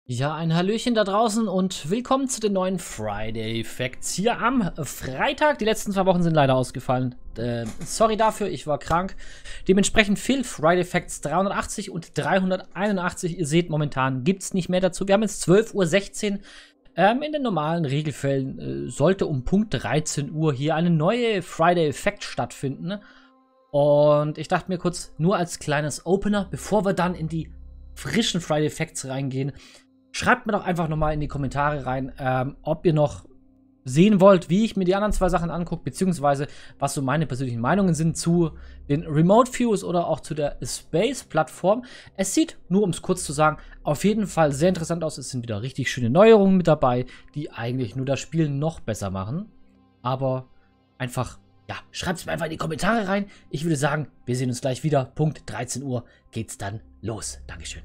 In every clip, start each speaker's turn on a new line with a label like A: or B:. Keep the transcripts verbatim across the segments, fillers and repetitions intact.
A: Ja, ein Hallöchen da draußen und willkommen zu den neuen Friday Facts hier am Freitag. Die letzten zwei Wochen sind leider ausgefallen. Äh, sorry dafür, ich war krank. Dementsprechend fehlt Friday Facts dreihundertachtzig und dreihunderteinundachtzig. Ihr seht, momentan gibt es nicht mehr dazu. Wir haben jetzt zwölf Uhr sechzehn. Ähm, in den normalen Regelfällen äh, sollte um Punkt dreizehn Uhr hier eine neue Friday Fact stattfinden. Und ich dachte mir kurz, nur als kleines Opener, bevor wir dann in die frischen Friday Facts reingehen, schreibt mir doch einfach nochmal in die Kommentare rein, ähm, ob ihr noch sehen wollt, wie ich mir die anderen zwei Sachen angucke, beziehungsweise was so meine persönlichen Meinungen sind zu den Remote Views oder auch zu der Space-Plattform. Es sieht, nur um es kurz zu sagen, auf jeden Fall sehr interessant aus. Es sind wieder richtig schöne Neuerungen mit dabei, die eigentlich nur das Spiel noch besser machen. Aber einfach, ja, schreibt es mir einfach in die Kommentare rein. Ich würde sagen, wir sehen uns gleich wieder. Punkt dreizehn Uhr geht's dann los. Dankeschön.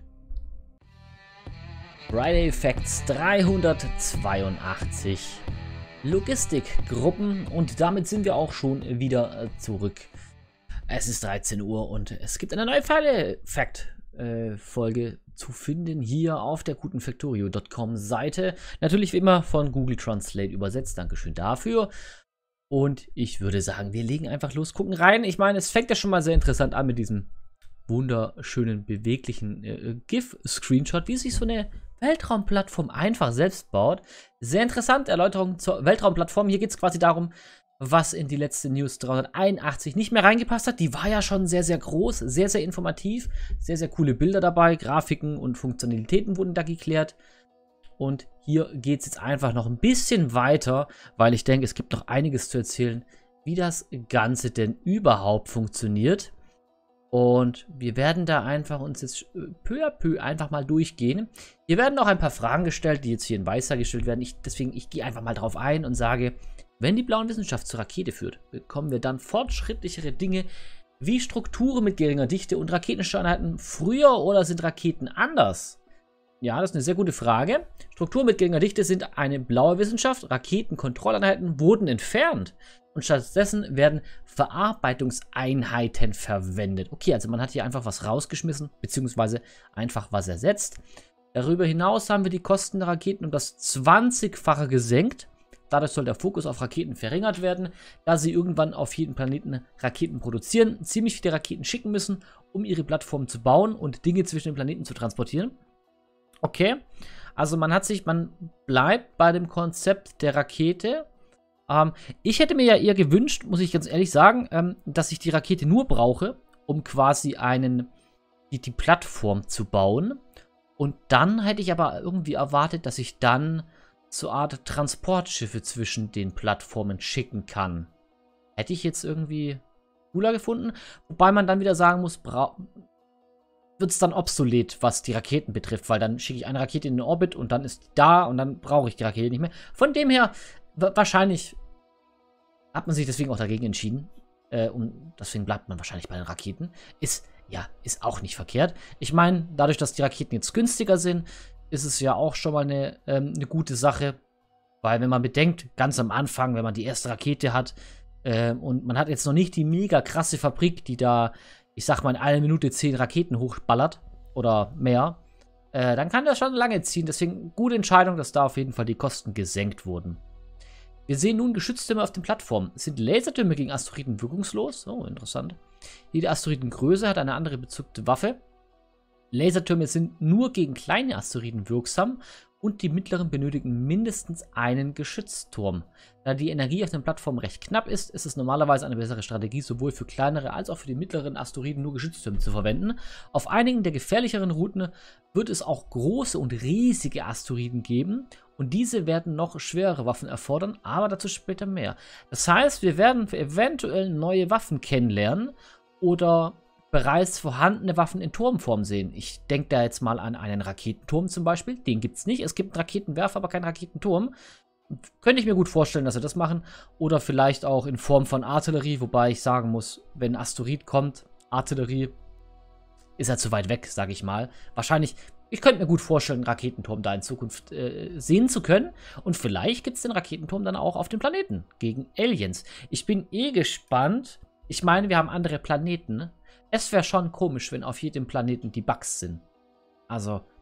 A: Friday Facts dreihundertzweiundachtzig. Logistikgruppen, und damit sind wir auch schon wieder zurück. Es ist dreizehn Uhr und es gibt eine neue Friday Fact äh, Folge zu finden hier auf der guten factorio Punkt com Seite. Natürlich wie immer von Google Translate übersetzt. Dankeschön dafür. Und ich würde sagen, wir legen einfach los, gucken rein. Ich meine, es fängt ja schon mal sehr interessant an mit diesem wunderschönen, beweglichen äh, GIF-Screenshot, wie sich so eine Weltraumplattform einfach selbst baut. Sehr interessant, Erläuterung zur Weltraumplattform. Hier geht es quasi darum, was in die letzte News dreihunderteinundachtzig nicht mehr reingepasst hat. Die war ja schon sehr, sehr groß, sehr, sehr informativ. Sehr, sehr coole Bilder dabei. Grafiken und Funktionalitäten wurden da geklärt. Und hier geht es jetzt einfach noch ein bisschen weiter, weil ich denke, es gibt noch einiges zu erzählen, wie das Ganze denn überhaupt funktioniert. Und wir werden da einfach uns jetzt peu à peu einfach mal durchgehen. Hier werden auch ein paar Fragen gestellt, die jetzt hier in weiß dargestellt werden. Ich, deswegen, ich gehe einfach mal drauf ein und sage, wenn die blaue Wissenschaft zur Rakete führt, bekommen wir dann fortschrittlichere Dinge wie Strukturen mit geringer Dichte und Raketensteuereinheiten früher, oder sind Raketen anders? Ja, das ist eine sehr gute Frage. Strukturen mit geringer Dichte sind eine blaue Wissenschaft. Raketenkontrolleinheiten wurden entfernt. Und stattdessen werden Verarbeitungseinheiten verwendet. Okay, also man hat hier einfach was rausgeschmissen, beziehungsweise einfach was ersetzt. Darüber hinaus haben wir die Kosten der Raketen um das zwanzigfache gesenkt. Dadurch soll der Fokus auf Raketen verringert werden, da sie irgendwann auf jedem Planeten Raketen produzieren, ziemlich viele Raketen schicken müssen, um ihre Plattform zu bauen und Dinge zwischen den Planeten zu transportieren. Okay, also man hat sich, man bleibt bei dem Konzept der Rakete. Ähm, ich hätte mir ja eher gewünscht, muss ich ganz ehrlich sagen, ähm, dass ich die Rakete nur brauche, um quasi einen, die, die Plattform zu bauen. Und dann hätte ich aber irgendwie erwartet, dass ich dann so eine Art Transportschiffe zwischen den Plattformen schicken kann. Hätte ich jetzt irgendwie cooler gefunden. Wobei man dann wieder sagen muss, wird es dann obsolet, was die Raketen betrifft, weil dann schicke ich eine Rakete in den Orbit und dann ist die da und dann brauche ich die Rakete nicht mehr. Von dem her, wahrscheinlich hat man sich deswegen auch dagegen entschieden. Äh, und deswegen bleibt man wahrscheinlich bei den Raketen. Ist, ja, ist auch nicht verkehrt. Ich meine, dadurch, dass die Raketen jetzt günstiger sind, ist es ja auch schon mal eine, ähm, eine gute Sache. Weil wenn man bedenkt, ganz am Anfang, wenn man die erste Rakete hat äh, und man hat jetzt noch nicht die mega krasse Fabrik, die da, ich sag mal, in einer Minute zehn Raketen hochballert oder mehr, äh, dann kann das schon lange ziehen. Deswegen gute Entscheidung, dass da auf jeden Fall die Kosten gesenkt wurden. Wir sehen nun Geschütztürme auf den Plattformen. Sind Lasertürme gegen Asteroiden wirkungslos? Oh, interessant. Jede Asteroidengröße hat eine andere bezugte Waffe. Lasertürme sind nur gegen kleine Asteroiden wirksam und die mittleren benötigen mindestens einen Geschützturm. Da die Energie auf den Plattformen recht knapp ist, ist es normalerweise eine bessere Strategie, sowohl für kleinere als auch für die mittleren Asteroiden nur Geschütztürme zu verwenden. Auf einigen der gefährlicheren Routen wird es auch große und riesige Asteroiden geben und diese werden noch schwerere Waffen erfordern, aber dazu später mehr. Das heißt, wir werden eventuell neue Waffen kennenlernen oder bereits vorhandene Waffen in Turmform sehen. Ich denke da jetzt mal an einen Raketenturm zum Beispiel. Den gibt es nicht. Es gibt einen Raketenwerfer, aber keinen Raketenturm. Könnte ich mir gut vorstellen, dass sie das machen. Oder vielleicht auch in Form von Artillerie, wobei ich sagen muss, wenn ein Asteroid kommt, Artillerie ist ja zu weit weg, sage ich mal. Wahrscheinlich, ich könnte mir gut vorstellen, einen Raketenturm da in Zukunft äh, sehen zu können. Und vielleicht gibt es den Raketenturm dann auch auf dem Planeten gegen Aliens. Ich bin eh gespannt. Ich meine, wir haben andere Planeten. Es wäre schon komisch, wenn auf jedem Planeten die Bugs sind. Also,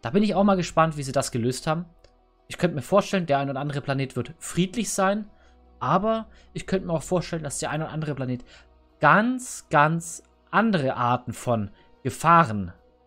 A: Da bin ich auch mal gespannt, wie sie das gelöst haben. Ich könnte mir vorstellen, der ein oder andere Planet wird friedlich sein, aber ich könnte mir auch vorstellen, dass der ein oder andere Planet ganz, ganz andere Arten von Gefahren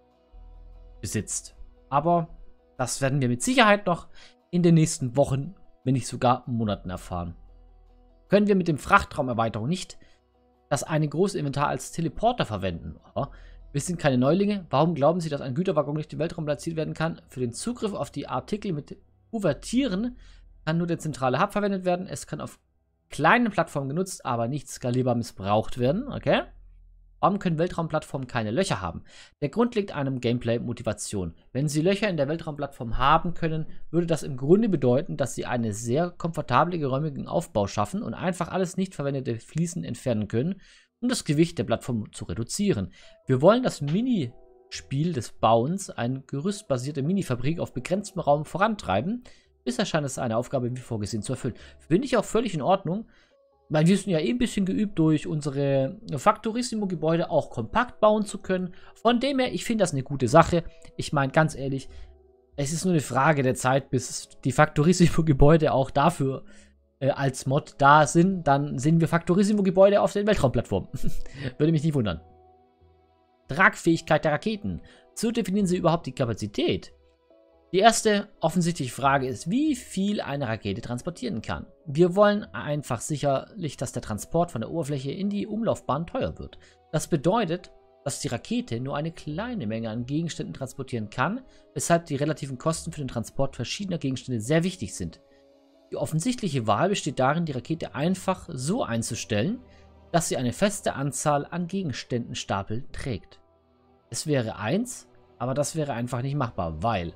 A: besitzt. Aber das werden wir mit Sicherheit noch in den nächsten Wochen, wenn nicht sogar Monaten erfahren. Können wir mit dem Frachtraumerweiterung nicht das eine große Inventar als Teleporter verwenden? Oder? Wir sind keine Neulinge. Warum glauben Sie, dass ein Güterwaggon nicht im Weltraum platziert werden kann? Für den Zugriff auf die Artikel mit Kuvertieren kann nur der zentrale Hub verwendet werden. Es kann auf kleinen Plattformen genutzt, aber nicht skalierbar missbraucht werden. Okay? Warum können Weltraumplattformen keine Löcher haben? Der Grund liegt an einem Gameplay-Motivation. Wenn Sie Löcher in der Weltraumplattform haben können, würde das im Grunde bedeuten, dass Sie einen sehr komfortablen, geräumigen Aufbau schaffen und einfach alles nicht verwendete Fliesen entfernen können, um das Gewicht der Plattform zu reduzieren. Wir wollen das Minispiel des Bauens, eine gerüstbasierte Minifabrik auf begrenztem Raum vorantreiben. Bisher scheint es eine Aufgabe wie vorgesehen zu erfüllen. Finde ich auch völlig in Ordnung. Weil wir sind ja eh ein bisschen geübt, durch unsere Factorissimo-Gebäude auch kompakt bauen zu können. Von dem her, ich finde das eine gute Sache. Ich meine, ganz ehrlich, es ist nur eine Frage der Zeit, bis die Factorissimo-Gebäude auch dafür äh, als Mod da sind. Dann sehen wir Factorissimo-Gebäude auf den Weltraumplattformen. Würde mich nicht wundern. Tragfähigkeit der Raketen. So definieren sie überhaupt die Kapazität. Die erste offensichtliche Frage ist, wie viel eine Rakete transportieren kann. Wir wollen einfach sicherlich, dass der Transport von der Oberfläche in die Umlaufbahn teuer wird. Das bedeutet, dass die Rakete nur eine kleine Menge an Gegenständen transportieren kann, weshalb die relativen Kosten für den Transport verschiedener Gegenstände sehr wichtig sind. Die offensichtliche Wahl besteht darin, die Rakete einfach so einzustellen, dass sie eine feste Anzahl an Gegenständenstapel trägt. Es wäre eins, aber das wäre einfach nicht machbar, weil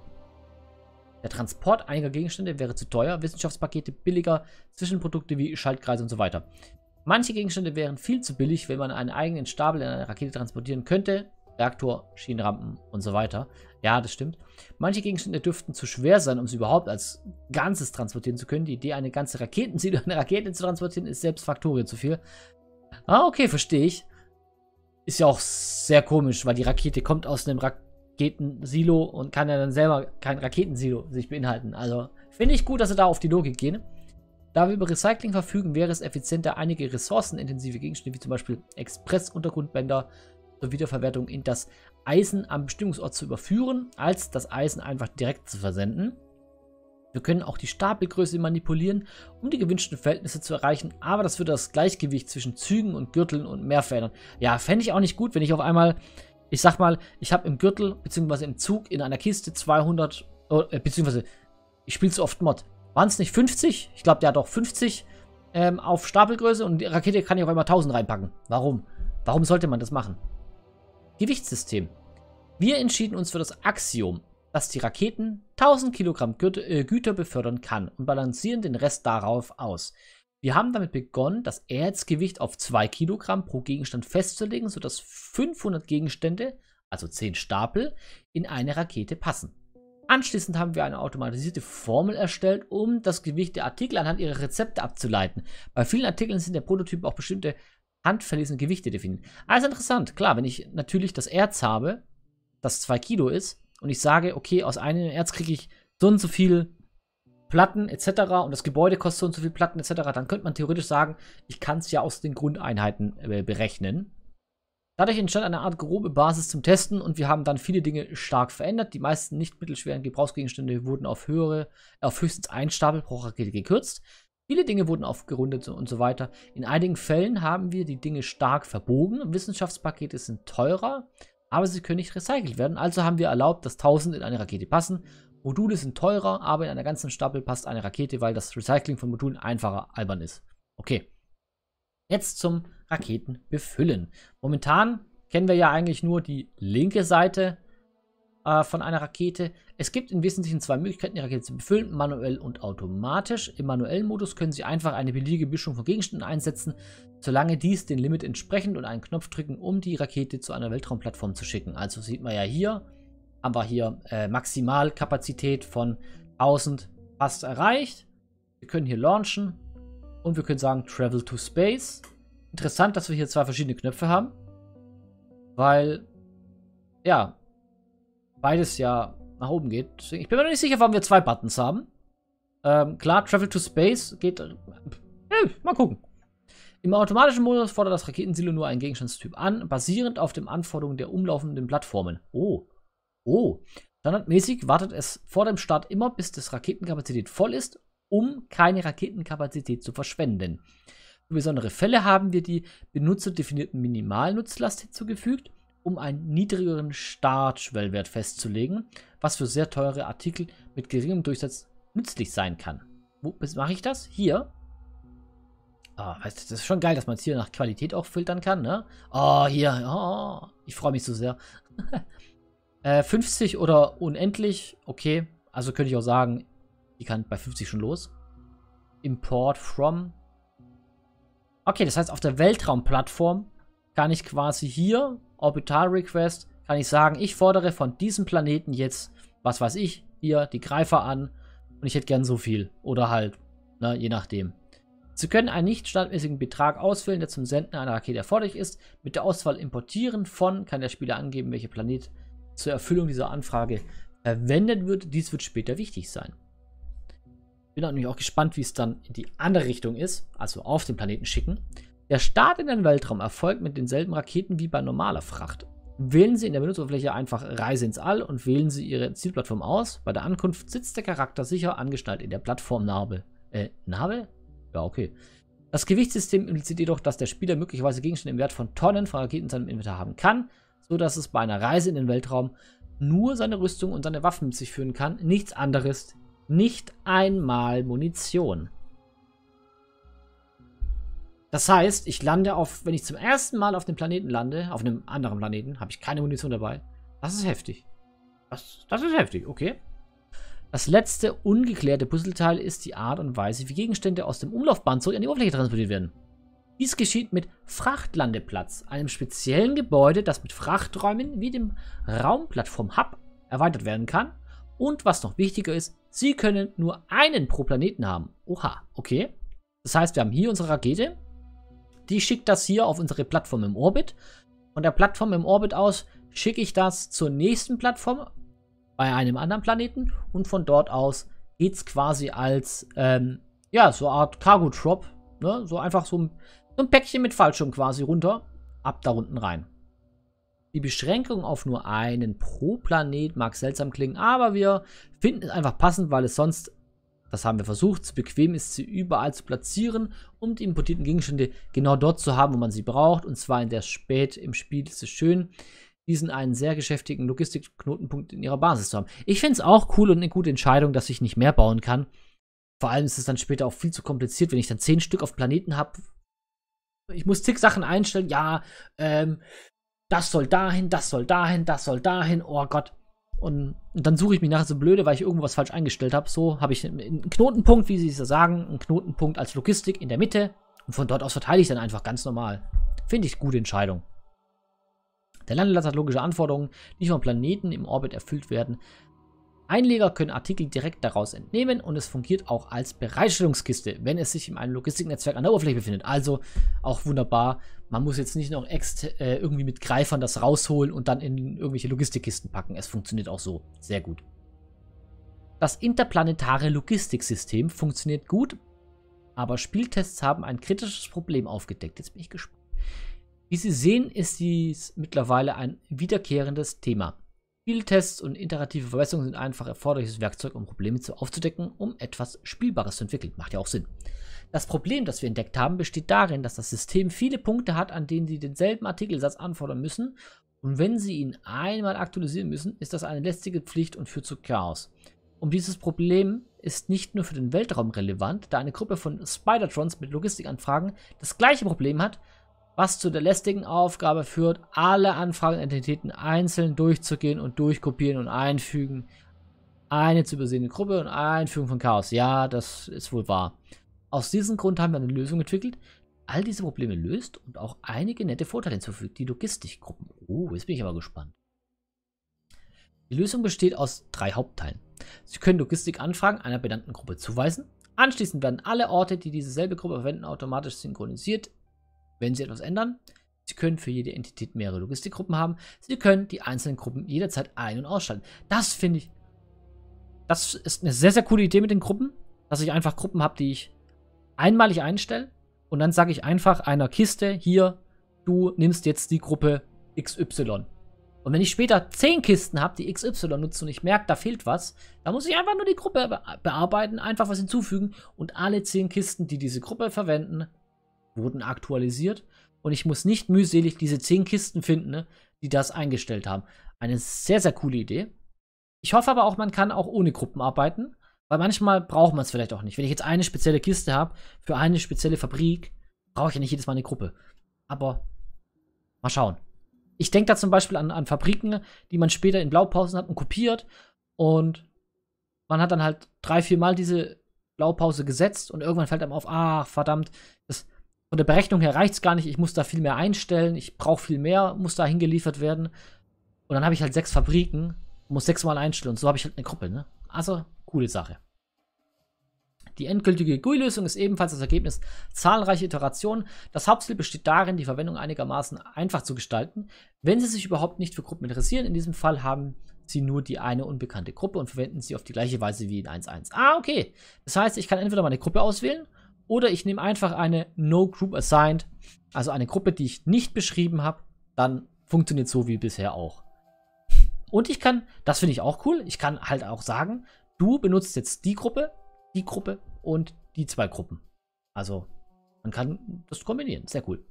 A: der Transport einiger Gegenstände wäre zu teuer, Wissenschaftspakete billiger, Zwischenprodukte wie Schaltkreise und so weiter. Manche Gegenstände wären viel zu billig, wenn man einen eigenen Stapel in einer Rakete transportieren könnte. Reaktor, Schienenrampen und so weiter. Ja, das stimmt. Manche Gegenstände dürften zu schwer sein, um sie überhaupt als Ganzes transportieren zu können. Die Idee, eine ganze Raketensilo, eine Rakete zu transportieren, ist selbst Faktorien zu viel. Ah, okay, verstehe ich. Ist ja auch sehr komisch, weil die Rakete kommt aus einem Raketen. Raketensilo und kann ja dann selber kein Raketensilo sich beinhalten. Also finde ich gut, dass sie da auf die Logik gehen. Da wir über Recycling verfügen, wäre es effizienter, einige ressourcenintensive Gegenstände, wie zum Beispiel Express-Untergrundbänder zur Wiederverwertung in das Eisen am Bestimmungsort zu überführen, als das Eisen einfach direkt zu versenden. Wir können auch die Stapelgröße manipulieren, um die gewünschten Verhältnisse zu erreichen, aber das würde das Gleichgewicht zwischen Zügen und Gürteln und mehr verändern. Ja, fände ich auch nicht gut, wenn ich auf einmal... Ich sag mal, ich habe im Gürtel bzw. im Zug in einer Kiste zweihundert, äh, beziehungsweise ich spiele so oft Mod. Waren es nicht fünfzig? Ich glaube, der hat auch fünfzig ähm, auf Stapelgröße und die Rakete kann ich auf einmal tausend reinpacken. Warum? Warum sollte man das machen? Gewichtssystem. Wir entschieden uns für das Axiom, dass die Raketen tausend Kilogramm Güter, äh, Güter befördern kann und balancieren den Rest darauf aus. Wir haben damit begonnen, das Erzgewicht auf zwei Kilogramm pro Gegenstand festzulegen, sodass fünfhundert Gegenstände, also zehn Stapel, in eine Rakete passen. Anschließend haben wir eine automatisierte Formel erstellt, um das Gewicht der Artikel anhand ihrer Rezepte abzuleiten. Bei vielen Artikeln sind der Prototyp auch bestimmte handverlesene Gewichte definiert. Also interessant, klar, wenn ich natürlich das Erz habe, das zwei Kilo ist, und ich sage, okay, aus einem Erz kriege ich so und so viel Platten et cetera und das Gebäude kostet so und so viel Platten et cetera, dann könnte man theoretisch sagen, ich kann es ja aus den Grundeinheiten äh, berechnen. Dadurch entstand eine Art grobe Basis zum Testen und wir haben dann viele Dinge stark verändert. Die meisten nicht mittelschweren Gebrauchsgegenstände wurden auf höhere, auf höchstens ein Stapel pro Rakete gekürzt. Viele Dinge wurden aufgerundet und so weiter. In einigen Fällen haben wir die Dinge stark verbogen. Wissenschaftspakete sind teurer, aber sie können nicht recycelt werden. Also haben wir erlaubt, dass tausend in eine Rakete passen. Module sind teurer, aber in einer ganzen Stapel passt eine Rakete, weil das Recycling von Modulen einfacher albern ist. Okay. Jetzt zum Raketenbefüllen. Momentan kennen wir ja eigentlich nur die linke Seite äh, von einer Rakete. Es gibt im Wesentlichen zwei Möglichkeiten, die Rakete zu befüllen, manuell und automatisch. Im manuellen Modus können Sie einfach eine beliebige Mischung von Gegenständen einsetzen, solange dies den Limit entsprechend und einen Knopf drücken, um die Rakete zu einer Weltraumplattform zu schicken. Also sieht man ja hier, haben wir hier äh, Maximalkapazität von tausend fast erreicht. Wir können hier launchen und wir können sagen Travel to Space. Interessant, dass wir hier zwei verschiedene Knöpfe haben, weil, ja, beides ja nach oben geht. Deswegen, ich bin mir noch nicht sicher, warum wir zwei Buttons haben. Ähm, klar, Travel to Space geht. Äh, mal gucken. Im automatischen Modus fordert das Raketensilo nur einen Gegenstandstyp an, basierend auf den Anforderungen der umlaufenden Plattformen. Oh. Oh. Standardmäßig wartet es vor dem Start immer, bis die Raketenkapazität voll ist, um keine Raketenkapazität zu verschwenden. Für besondere Fälle haben wir die benutzerdefinierten Minimalnutzlast hinzugefügt, um einen niedrigeren Startschwellwert festzulegen, was für sehr teure Artikel mit geringem Durchsatz nützlich sein kann. Wo mache ich das? Hier. Ah, weißt du, das ist schon geil, dass man es hier nach Qualität auch filtern kann, ne? Oh, hier. Oh, ich freue mich so sehr. äh, fünfzig oder unendlich. Okay. Also könnte ich auch sagen, die kann bei fünfzig schon los. Import from. Okay, das heißt, auf der Weltraumplattform kann ich quasi hier, Orbital Request, kann ich sagen, ich fordere von diesem Planeten jetzt, was weiß ich, hier die Greifer an und ich hätte gern so viel. Oder halt, ne, je nachdem. Sie können einen nicht standardmäßigen Betrag auswählen, der zum Senden einer Rakete erforderlich ist. Mit der Auswahl Importieren von kann der Spieler angeben, welcher Planet zur Erfüllung dieser Anfrage verwendet wird. Dies wird später wichtig sein. Bin natürlich auch gespannt, wie es dann in die andere Richtung ist, also auf den Planeten schicken. Der Start in den Weltraum erfolgt mit denselben Raketen wie bei normaler Fracht. Wählen Sie in der Benutzeroberfläche einfach Reise ins All und wählen Sie Ihre Zielplattform aus. Bei der Ankunft sitzt der Charakter sicher angeschnallt in der Plattformnarbe. Äh, Narbe? Ja, okay. Das Gewichtssystem impliziert jedoch, dass der Spieler möglicherweise Gegenstände im Wert von Tonnen von Raketen in seinem Inventar haben kann, sodass es bei einer Reise in den Weltraum nur seine Rüstung und seine Waffen mit sich führen kann, nichts anderes, nicht einmal Munition. Das heißt, ich lande auf, wenn ich zum ersten Mal auf dem Planeten lande, auf einem anderen Planeten, habe ich keine Munition dabei. Das ist heftig. Das, das ist heftig, okay. Das letzte ungeklärte Puzzleteil ist die Art und Weise, wie Gegenstände aus dem Umlaufbahn zurück an die Oberfläche transportiert werden. Dies geschieht mit Frachtlandeplatz, einem speziellen Gebäude, das mit Frachträumen wie dem Raumplattform-Hub erweitert werden kann. Und was noch wichtiger ist, sie können nur einen pro Planeten haben. Oha, okay. Das heißt, wir haben hier unsere Rakete. Die schickt das hier auf unsere Plattform im Orbit. Von der Plattform im Orbit aus schicke ich das zur nächsten Plattform bei einem anderen Planeten. Und von dort aus geht es quasi als, ähm, ja, so eine Art Cargo-Drop. Ne? So einfach so ein, so ein Päckchen mit Fallschirm quasi runter. Ab da unten rein. Die Beschränkung auf nur einen pro Planet mag seltsam klingen, aber wir finden es einfach passend, weil es sonst, das haben wir versucht, zu bequem ist, sie überall zu platzieren, um die importierten Gegenstände genau dort zu haben, wo man sie braucht. Und zwar in der spät im Spiel ist es schön, diesen einen sehr geschäftigen Logistikknotenpunkt in ihrer Basis zu haben. Ich finde es auch cool und eine gute Entscheidung, dass ich nicht mehr bauen kann. Vor allem ist es dann später auch viel zu kompliziert, wenn ich dann zehn Stück auf Planeten habe. Ich muss zig Sachen einstellen. Ja, ähm, das soll dahin, das soll dahin, das soll dahin. Oh Gott. Und, und dann suche ich mich nachher so blöde, weil ich irgendwas falsch eingestellt habe. So habe ich einen Knotenpunkt, wie sie es sagen, einen Knotenpunkt als Logistik in der Mitte. Und von dort aus verteile ich dann einfach ganz normal. Finde ich gute Entscheidung. Der Landeplatz hat logische Anforderungen, die vom Planeten im Orbit erfüllt werden. Einleger können Artikel direkt daraus entnehmen und es fungiert auch als Bereitstellungskiste, wenn es sich in einem Logistiknetzwerk an der Oberfläche befindet. Also auch wunderbar. Man muss jetzt nicht noch ext äh, irgendwie mit Greifern das rausholen und dann in irgendwelche Logistikkisten packen. Es funktioniert auch so. Sehr gut. Das interplanetare Logistiksystem funktioniert gut, aber Spieltests haben ein kritisches Problem aufgedeckt. Jetzt bin ich gespannt. Wie Sie sehen, ist dies mittlerweile ein wiederkehrendes Thema. Spieltests und iterative Verbesserungen sind einfach erforderliches Werkzeug, um Probleme aufzudecken, um etwas Spielbares zu entwickeln. Macht ja auch Sinn. Das Problem, das wir entdeckt haben, besteht darin, dass das System viele Punkte hat, an denen Sie denselben Artikelsatz anfordern müssen. Und wenn Sie ihn einmal aktualisieren müssen, ist das eine lästige Pflicht und führt zu Chaos. Um dieses Problem ist nicht nur für den Weltraum relevant, da eine Gruppe von Spidertrons mit Logistikanfragen das gleiche Problem hat, was zu der lästigen Aufgabe führt, alle Anfragenentitäten einzeln durchzugehen und durchkopieren und einfügen. Eine zu übersehende Gruppe und Einfügung von Chaos. Ja, das ist wohl wahr. Aus diesem Grund haben wir eine Lösung entwickelt, die all diese Probleme löst und auch einige nette Vorteile hinzufügt. Die Logistikgruppen. Oh, jetzt bin ich aber gespannt. Die Lösung besteht aus drei Hauptteilen. Sie können Logistikanfragen einer benannten Gruppe zuweisen. Anschließend werden alle Orte, die dieselbe Gruppe verwenden, automatisch synchronisiert, wenn Sie etwas ändern. Sie können für jede Entität mehrere Logistikgruppen haben. Sie können die einzelnen Gruppen jederzeit ein- und ausschalten. Das finde ich das ist eine sehr, sehr coole Idee mit den Gruppen, dass ich einfach Gruppen habe, die ich einmalig einstelle und dann sage ich einfach einer Kiste, hier, du nimmst jetzt die Gruppe X Y. Und wenn ich später zehn Kisten habe, die X Y nutzen und ich merke, da fehlt was, dann muss ich einfach nur die Gruppe be bearbeiten, einfach was hinzufügen und alle zehn Kisten, die diese Gruppe verwenden, wurden aktualisiert und ich muss nicht mühselig diese zehn Kisten finden, ne, die das eingestellt haben. Eine sehr, sehr coole Idee. Ich hoffe aber auch, man kann auch ohne Gruppen arbeiten, weil manchmal braucht man es vielleicht auch nicht. Wenn ich jetzt eine spezielle Kiste habe, für eine spezielle Fabrik, brauche ich ja nicht jedes Mal eine Gruppe. Aber mal schauen. Ich denke da zum Beispiel an, an Fabriken, die man später in Blaupausen hat und kopiert. Und man hat dann halt drei, vier Mal diese Blaupause gesetzt und irgendwann fällt einem auf, ach verdammt, das, von der Berechnung her reicht es gar nicht, ich muss da viel mehr einstellen, ich brauche viel mehr, muss da hingeliefert werden. Und dann habe ich halt sechs Fabriken, muss sechsmal einstellen und so habe ich halt eine Gruppe, ne? Also, coole Sache. Die endgültige G U I-Lösung ist ebenfalls das Ergebnis zahlreicher Iterationen. Das Hauptziel besteht darin, die Verwendung einigermaßen einfach zu gestalten, wenn Sie sich überhaupt nicht für Gruppen interessieren. In diesem Fall haben Sie nur die eine unbekannte Gruppe und verwenden sie auf die gleiche Weise wie in eins Punkt eins. Ah, okay. Das heißt, ich kann entweder meine Gruppe auswählen oder ich nehme einfach eine No Group Assigned, also eine Gruppe, die ich nicht beschrieben habe. Dann funktioniert so wie bisher auch. Und ich kann, das finde ich auch cool, ich kann halt auch sagen, du benutzt jetzt die Gruppe, die Gruppe und die zwei Gruppen. Also, man kann das kombinieren. Sehr cool.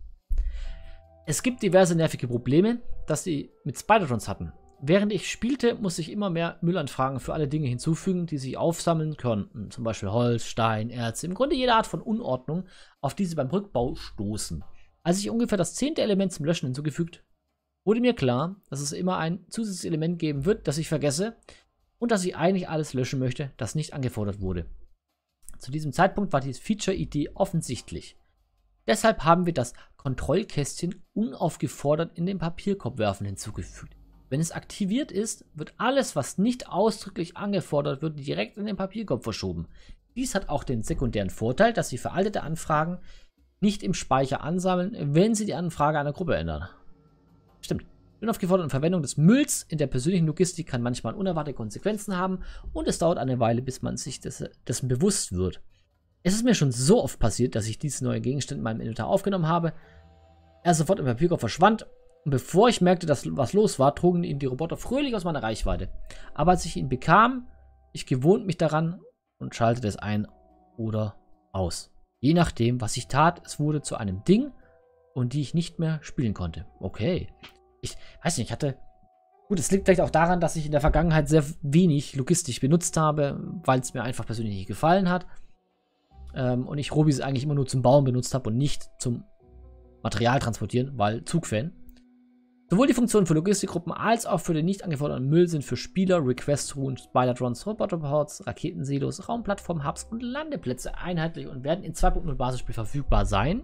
A: Es gibt diverse nervige Probleme, dass sie mit Spidertrons hatten. Während ich spielte, musste ich immer mehr Müllanfragen für alle Dinge hinzufügen, die sich aufsammeln könnten. Zum Beispiel Holz, Stein, Erze, im Grunde jede Art von Unordnung, auf die sie beim Rückbau stoßen. Als ich ungefähr das zehnte Element zum Löschen hinzugefügt, wurde mir klar, dass es immer ein zusätzliches Element geben wird, das ich vergesse und dass ich eigentlich alles löschen möchte, das nicht angefordert wurde. Zu diesem Zeitpunkt war die Feature-Idee offensichtlich. Deshalb haben wir das Kontrollkästchen unaufgefordert in den Papierkorb werfen hinzugefügt. Wenn es aktiviert ist, wird alles, was nicht ausdrücklich angefordert wird, direkt in den Papierkorb verschoben. Dies hat auch den sekundären Vorteil, dass Sie veraltete Anfragen nicht im Speicher ansammeln, wenn Sie die Anfrage einer Gruppe ändern. Stimmt. Die unaufgeforderte Verwendung des Mülls in der persönlichen Logistik kann manchmal unerwartete Konsequenzen haben und es dauert eine Weile, bis man sich des, dessen bewusst wird. Es ist mir schon so oft passiert, dass ich diese neue Gegenstände in meinem Inventar aufgenommen habe, er sofort im Papierkorb verschwand und bevor ich merkte, dass was los war, trugen ihn die Roboter fröhlich aus meiner Reichweite. Aber als ich ihn bekam, ich gewohnt mich daran und schaltete es ein oder aus. Je nachdem, was ich tat, es wurde zu einem Ding und die ich nicht mehr spielen konnte. Okay. Ich weiß nicht, ich hatte... Gut, es liegt vielleicht auch daran, dass ich in der Vergangenheit sehr wenig logistisch benutzt habe, weil es mir einfach persönlich nicht gefallen hat. Ähm, und ich Robis eigentlich immer nur zum Bauen benutzt habe und nicht zum Material transportieren, weil Zugfan. Sowohl die Funktionen für Logistikgruppen als auch für den nicht angeforderten Müll sind für Spieler, Request-Ruhen, Spider-Trons, Roboterports, Raketensilos, Raumplattformen, Hubs und Landeplätze einheitlich und werden in zwei Punkt null Basisspiel verfügbar sein.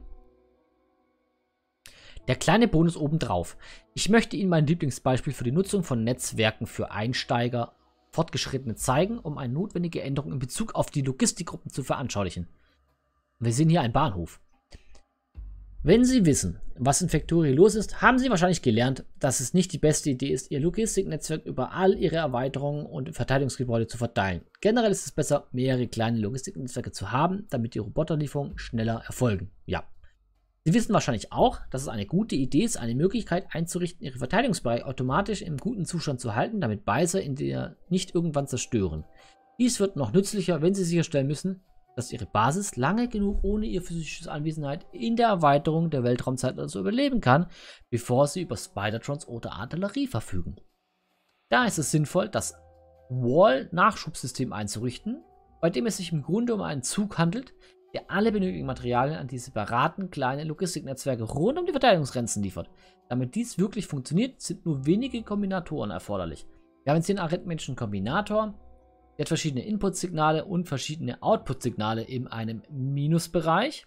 A: Der kleine Bonus obendrauf. Ich möchte Ihnen mein Lieblingsbeispiel für die Nutzung von Netzwerken für Einsteiger Fortgeschrittene zeigen, um eine notwendige Änderung in Bezug auf die Logistikgruppen zu veranschaulichen. Wir sehen hier einen Bahnhof. Wenn Sie wissen, was in Factorio los ist, haben Sie wahrscheinlich gelernt, dass es nicht die beste Idee ist, Ihr Logistiknetzwerk über all Ihre Erweiterungen und Verteidigungsgebäude zu verteilen. Generell ist es besser, mehrere kleine Logistiknetzwerke zu haben, damit die Roboterlieferungen schneller erfolgen. Ja. Sie wissen wahrscheinlich auch, dass es eine gute Idee ist, eine Möglichkeit einzurichten, Ihren Verteidigungsbereich automatisch im guten Zustand zu halten, damit Beißer in der nicht irgendwann zerstören. Dies wird noch nützlicher, wenn Sie sicherstellen müssen, dass Ihre Basis lange genug ohne Ihre physische Anwesenheit in der Erweiterung der Weltraumzeit also überleben kann, bevor Sie über Spider-Trons oder Artillerie verfügen. Da ist es sinnvoll, das Wall-Nachschubsystem einzurichten, bei dem es sich im Grunde um einen Zug handelt, der alle benötigten Materialien an die separaten kleinen Logistiknetzwerke rund um die Verteidigungsgrenzen liefert. Damit dies wirklich funktioniert, sind nur wenige Kombinatoren erforderlich. Wir haben jetzt hier einen arithmetischen Kombinator, der hat verschiedene Input-Signale und verschiedene Output-Signale in einem Minusbereich.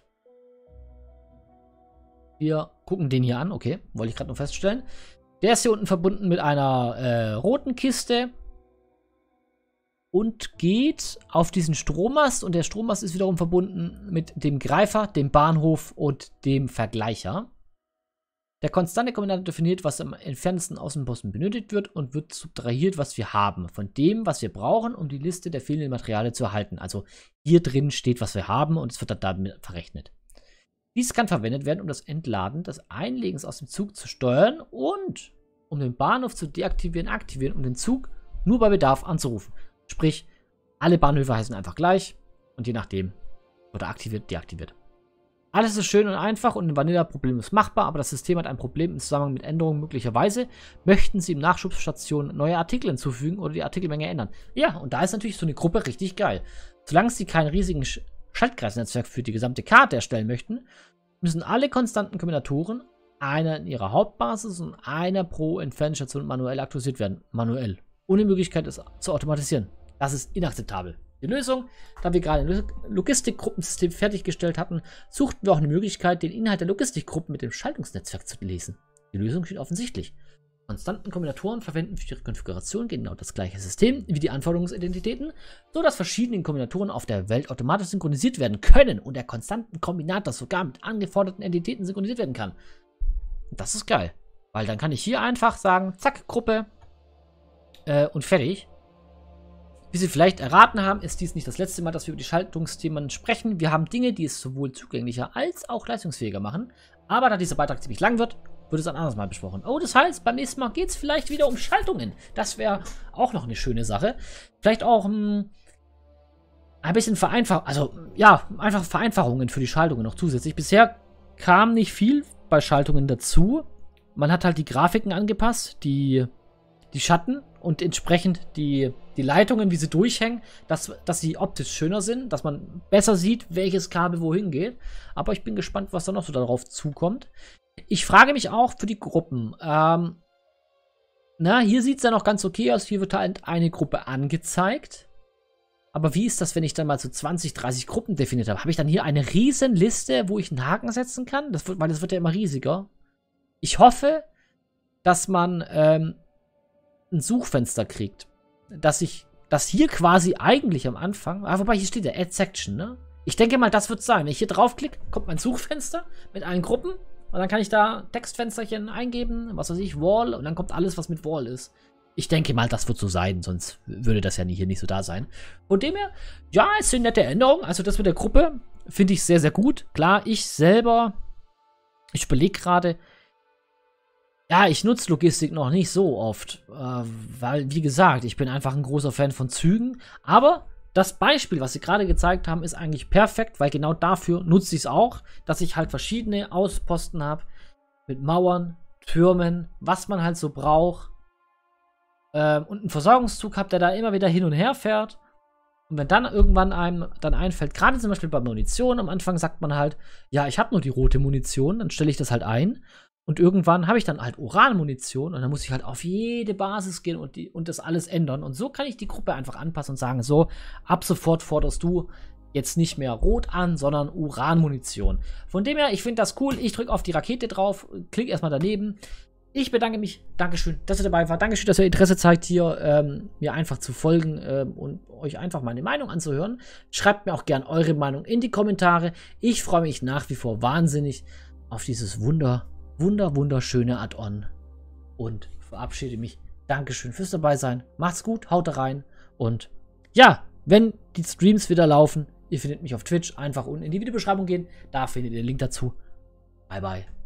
A: Wir gucken den hier an, okay, wollte ich gerade noch feststellen. Der ist hier unten verbunden mit einer äh, roten Kiste und geht auf diesen Strommast und der Strommast ist wiederum verbunden mit dem Greifer, dem Bahnhof und dem Vergleicher. Der konstante Kombinator definiert, was am entferntesten Außenposten benötigt wird und wird subtrahiert, was wir haben, von dem, was wir brauchen, um die Liste der fehlenden Materialien zu erhalten. Also hier drin steht, was wir haben und es wird dann damit verrechnet. Dies kann verwendet werden, um das Entladen des Einlegens aus dem Zug zu steuern und um den Bahnhof zu deaktivieren, aktivieren, um den Zug nur bei Bedarf anzurufen. Sprich, alle Bahnhöfe heißen einfach gleich und je nachdem wird er aktiviert, deaktiviert. Alles ist schön und einfach und ein Vanilla-Problem ist machbar, aber das System hat ein Problem im Zusammenhang mit Änderungen möglicherweise. Möchten Sie im Nachschubstation neue Artikel hinzufügen oder die Artikelmenge ändern? Ja, und da ist natürlich so eine Gruppe richtig geil. Solange Sie keinen riesigen Sch Schaltkreisnetzwerk für die gesamte Karte erstellen möchten, müssen alle konstanten Kombinatoren, einer in ihrer Hauptbasis und einer pro Entfernungsstation manuell aktualisiert werden. Manuell. Ohne Möglichkeit, es zu automatisieren. Das ist inakzeptabel. Die Lösung, da wir gerade ein Logistikgruppensystem fertiggestellt hatten, suchten wir auch eine Möglichkeit, den Inhalt der Logistikgruppen mit dem Schaltungsnetzwerk zu lesen. Die Lösung steht offensichtlich. Konstanten Kombinatoren verwenden für ihre Konfiguration genau das gleiche System wie die Anforderungsidentitäten, sodass verschiedene Kombinatoren auf der Welt automatisch synchronisiert werden können und der konstanten Kombinator sogar mit angeforderten Entitäten synchronisiert werden kann. Das ist geil, weil dann kann ich hier einfach sagen, zack, Gruppe äh, und fertig. Wie Sie vielleicht erraten haben, ist dies nicht das letzte Mal, dass wir über die Schaltungsthemen sprechen. Wir haben Dinge, die es sowohl zugänglicher als auch leistungsfähiger machen. Aber da dieser Beitrag ziemlich lang wird, wird es ein anderes Mal besprochen. Oh, das heißt, beim nächsten Mal geht es vielleicht wieder um Schaltungen. Das wäre auch noch eine schöne Sache. Vielleicht auch um, ein bisschen Vereinfachung, also ja, einfach Vereinfachungen für die Schaltungen noch zusätzlich. Bisher kam nicht viel bei Schaltungen dazu. Man hat halt die Grafiken angepasst, die, die Schatten und entsprechend die, die Leitungen, wie sie durchhängen, dass, dass sie optisch schöner sind, dass man besser sieht, welches Kabel wohin geht. Aber ich bin gespannt, was da noch so darauf zukommt. Ich frage mich auch für die Gruppen. Ähm, na, hier sieht es ja noch ganz okay aus. Hier wird halt eine Gruppe angezeigt. Aber wie ist das, wenn ich dann mal so zwanzig, dreißig Gruppen definiert habe? Habe ich dann hier eine riesen Liste, wo ich einen Haken setzen kann? Das wird, weil das wird ja immer riesiger. Ich hoffe, dass man ähm, ein Suchfenster kriegt. Dass ich, dass hier quasi eigentlich am Anfang, ah, wobei hier steht ja Add Section, ne? Ich denke mal, das wird sein. Wenn ich hier draufklicke, kommt mein Suchfenster mit allen Gruppen. Und dann kann ich da Textfensterchen eingeben, was weiß ich, Wall, und dann kommt alles, was mit Wall ist. Ich denke mal, das wird so sein, sonst würde das ja nie, hier nicht so da sein. Von dem her, ja, es sind nette Änderungen. Also das mit der Gruppe finde ich sehr, sehr gut. Klar, ich selber, ich überlege gerade, ja, ich nutze Logistik noch nicht so oft, äh, weil, wie gesagt, ich bin einfach ein großer Fan von Zügen. Aber das Beispiel, was sie gerade gezeigt haben, ist eigentlich perfekt, weil genau dafür nutze ich es auch, dass ich halt verschiedene Außenposten habe mit Mauern, Türmen, was man halt so braucht. Ähm, und einen Versorgungszug habe, der da immer wieder hin und her fährt. Und wenn dann irgendwann einem dann einfällt, gerade zum Beispiel bei Munition, am Anfang sagt man halt, ja, ich habe nur die rote Munition, dann stelle ich das halt ein. Und irgendwann habe ich dann halt Uranmunition und dann muss ich halt auf jede Basis gehen und, die, und das alles ändern. Und so kann ich die Gruppe einfach anpassen und sagen, so, ab sofort forderst du jetzt nicht mehr Rot an, sondern Uranmunition. Von dem her, ich finde das cool. Ich drücke auf die Rakete drauf, klicke erstmal daneben. Ich bedanke mich. Dankeschön, dass ihr dabei wart. Dankeschön, dass ihr Interesse zeigt, hier ähm, mir einfach zu folgen ähm, und euch einfach meine Meinung anzuhören. Schreibt mir auch gern eure Meinung in die Kommentare. Ich freue mich nach wie vor wahnsinnig auf dieses Wunder, wunder, wunderschöne Add-on und verabschiede mich. Dankeschön fürs dabei sein. Macht's gut, haut rein und ja, wenn die Streams wieder laufen, ihr findet mich auf Twitch, einfach unten in die Videobeschreibung gehen. Da findet ihr den Link dazu. Bye, bye.